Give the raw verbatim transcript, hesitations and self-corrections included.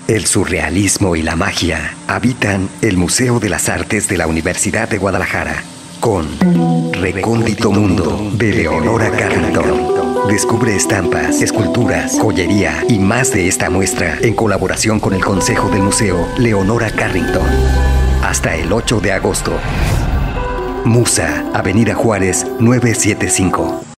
El surrealismo y la magia habitan el Museo de las Artes de la Universidad de Guadalajara con Recóndito Mundo de Leonora Carrington. Descubre estampas, esculturas, joyería y más de esta muestra en colaboración con el Consejo del Museo Leonora Carrington. Hasta el ocho de agosto. Musa, Avenida Juárez, novecientos setenta y cinco.